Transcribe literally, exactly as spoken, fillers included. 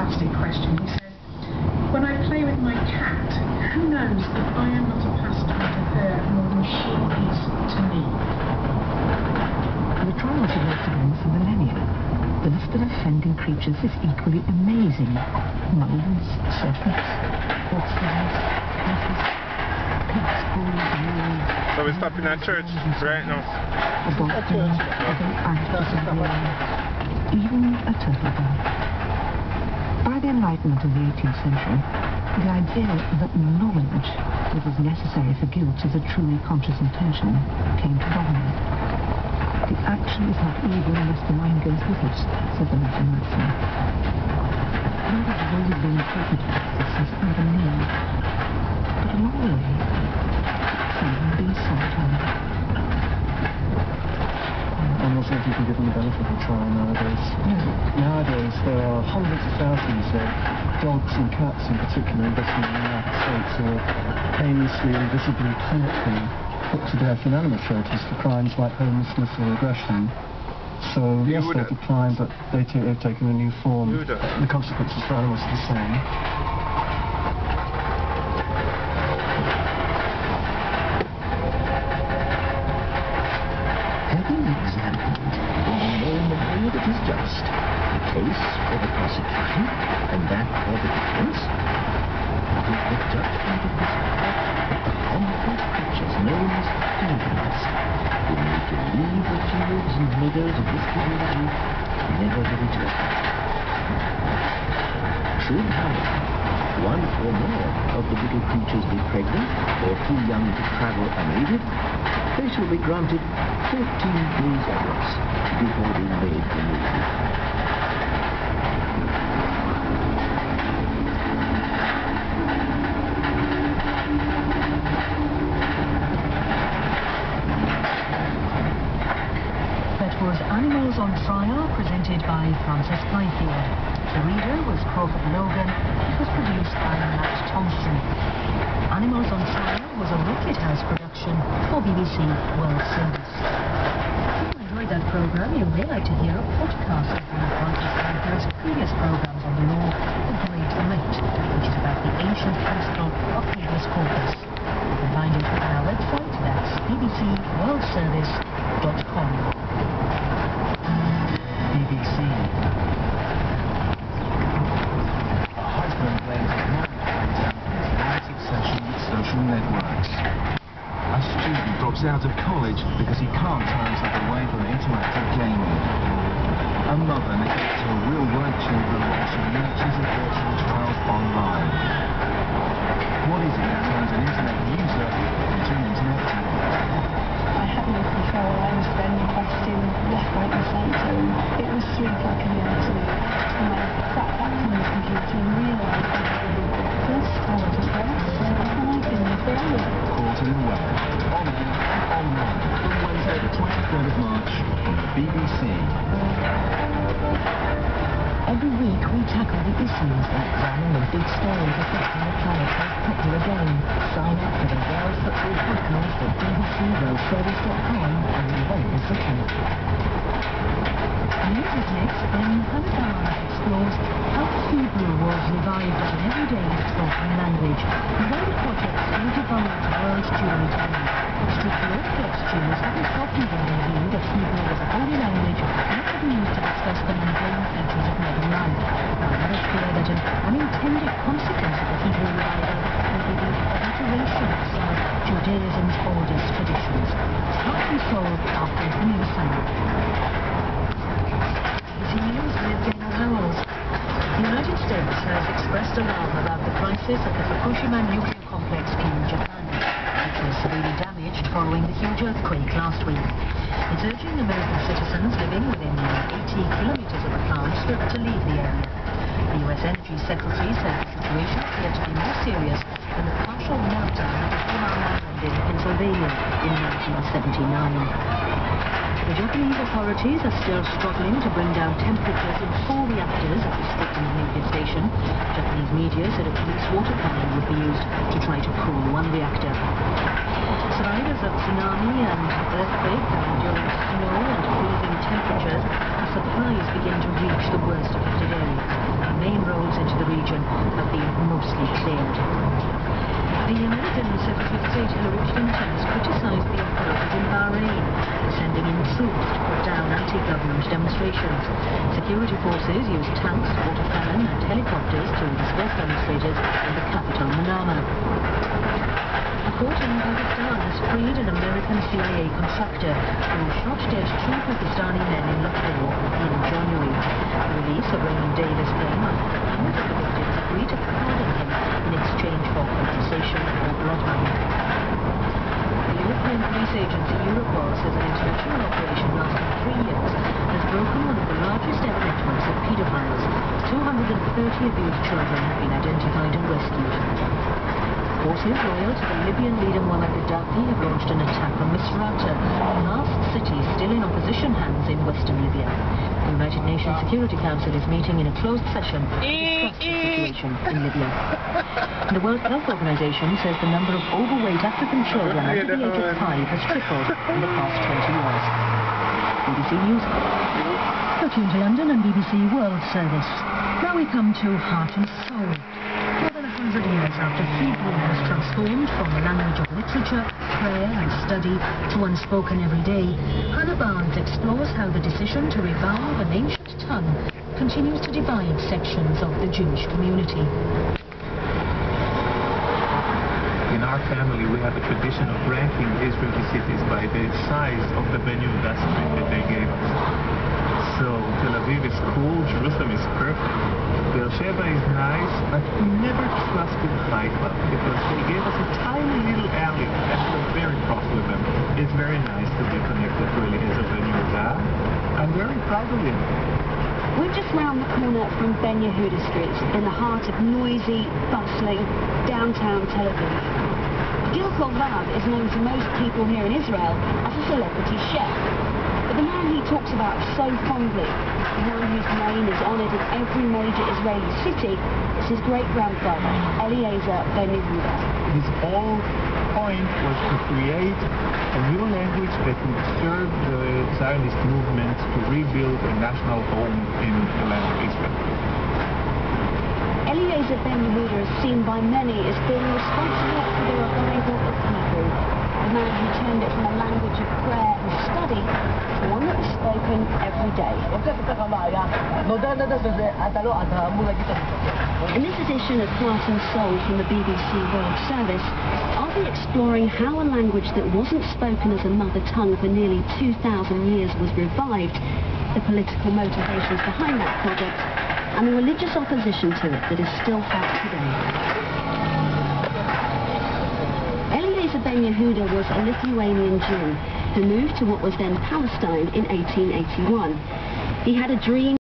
fantastic question. He says, when I play with my cat, who knows that I am not a pastime to her more than she is to me? The trials have lasted on for millennia. The list of offending creatures is equally amazing. Moles, serpents, horseflies, cancers, pigs, bulls, wolves... So we're stopping at church right now. A dolphin, other actors of the air, even a turtle dove. By the Enlightenment of the eighteenth century, the idea that knowledge that was necessary for guilt as a truly conscious intention came to dominate. The action is not evil unless the mind goes with it, said the latter maxim. Knowledge has always been important to us since Adam and Eve, but along the way, some have been sabotaged. I'm not sure if you can give them the benefit of a trial nowadays. No. Nowadays, there are hundreds of thousands of dogs and cats in particular invested in the United States who are painlessly and visibly clinically put to death in animal shelters for crimes like homelessness or aggression. So, you yes, they've declined, but they they've taken a new form. The consequences for animals are the same. Having examined in the name of all that is just, the case for the prosecution and that for the defense, it is the judgment of this court that the harmful creatures known as fairies, who make you leave the fields and meadows of this community, never to return. Should, however, one or more of the little creatures be pregnant or too young to travel unaided, they shall be granted fourteen days of rest before being made removed. That was Animals on Trial, presented by Francis Byfield. The reader was Crawford Logan. It was produced by Matt Thompson. Animals on Trial was a Rocket House production for B B C World Service. If you enjoyed that programme, you may like to hear a podcast of one of Francis Byfield's previous programmes on the law, The Great Writ, which is about the ancient principle of habeas corpus. You can find it on our website, that's b b c world service dot com. B B C. A husband blames his marriage for his night obsession with social networks. A student drops out of college because he can't turn himself away from interactive gaming. A mother neglects her real-world children while she nurtures abortion trials online. What is it that turns an internet user into an internet terrorist? I had no control. I was then requesting left, right and centre. It was three o'clock in the afternoon. And I sat back on the computer and realised that this I was just lost. And I've been there for hours. Caught in the web. On air and online. From Wednesday the twenty-third of March on the B B C. Every week we tackle the issues that examine the big stories affecting the planet's most popular game. Sign up for the World Football Podcast at b b c world service dot com and you won't miss a count. News is next, then Kendal explores how Hebrew was revived as an everyday spoken language and how the project will develop world Jewry time. Strictly Orthodox Jews haven't often been the view that Hebrew was a holy language not to be used to discuss the mundane features of modern life. However, it's clear that an unintended consequence of the Hebrew revival will be the obliteration of some of Judaism's oldest traditions. Start and soul after the new summer. News with Dana Howells. The United States has expressed alarm about the crisis at the Fukushima nuclear complex in Japan, which was severely damaged following the huge earthquake last week. It's urging American citizens living within eighty kilometers of the plant to leave the area. The U S Energy Secretary said the situation appeared to be more serious than the partial meltdown at the Kendal Island in Pennsylvania in nineteen seventy-nine. The Japanese authorities are still struggling to bring down temperatures in four reactors at the Sputnik nuclear station. Japanese media said a police water cannon would be used to try to cool one reactor. Survivors of tsunami and earthquake are enduring snow and freezing temperatures as supplies begin to reach the worst affected areas. The main roads in region have been mostly cleared. The American Secretary of State Hillary Clinton has criticised the authorities in Bahrain for sending in troops to put down anti-government demonstrations. Security forces used tanks, water cannon and helicopters to disperse demonstrators in the capital, Manama. A court in Pakistan has freed an American C I A contractor who shot dead two Pakistani men in Lahore in January. The release of Raymond Davis came after the family of the victims agreed to pardon him in exchange for compensation or blood money. The European police agency Europol says an international operation lasting three years has broken one of the largest ever networks of paedophiles. two hundred thirty abused children have been identified and rescued. Forces loyal to the Libyan leader Muammar Gaddafi have launched an attack on Misrata, the last city still in opposition hands in western Libya. The United Nations Security Council is meeting in a closed session to discuss the situation in Libya. The World Health Organization says the number of overweight African children under the age of five has tripled in the past twenty years. B B C News. You're tuned to London and B B C World Service. Now we come to Heart and Soul. More than a hundred years after Hebrew was transformed from a language of literature, prayer and study to unspoken every day, Hannah Barnes explores how the decision to revive an ancient tongue continues to divide sections of the Jewish community. In our family, we have a tradition of ranking Israeli cities by the size of the Ben Yehuda street that they gave us. So, Tel Aviv is cool, Jerusalem is perfect, Beersheba is nice, but we never trusted Haifa because they gave us a tiny little alley and we're very cross with them. It's very nice to be connected to Eliezer Ben Yehuda. I'm very proud of him. We're just round the corner from Ben Yehuda Street, in the heart of noisy, bustling, downtown Tel Aviv. Gil Kovav is known to most people here in Israel as a celebrity chef. But the man he talks about so fondly, the one whose name is honoured in every major Israeli city, is his great-grandfather, Eliezer Ben Yehuda. His whole point was to create a new language that would serve the Zionist movement to rebuild a national home in the land of Israel. Eliezer Ben Yehuda is seen by many as being responsible for the revival of Hebrew, the man who turned it from a language of prayer and study to one that was spoken every day. In this edition of Heart and Soul from the B B C World Service, I'll be exploring how a language that wasn't spoken as a mother tongue for nearly two thousand years was revived, the political motivations behind that project, and the religious opposition to it that is still felt today. Eliezer Ben Yehuda was a Lithuanian Jew who moved to what was then Palestine in eighteen eighty-one. He had a dream